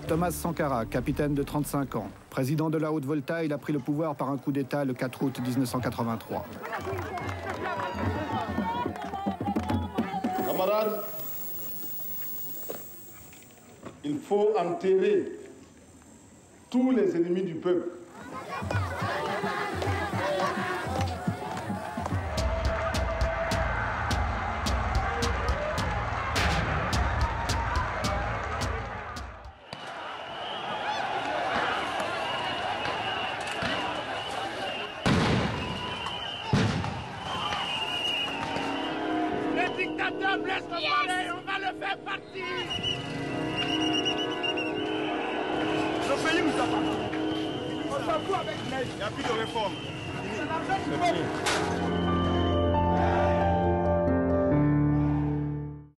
Thomas Sankara, capitaine de 35 ans. Président de la Haute-Volta, il a pris le pouvoir par un coup d'État le 4 août 1983. Camarades, il faut enterrer tous les ennemis du peuple. Le dictateur Blaise Compaoré, on va le faire partir. Le pays nous appartient. On s'en fout avec Neige. Il n'y a plus de réforme. C'est fini.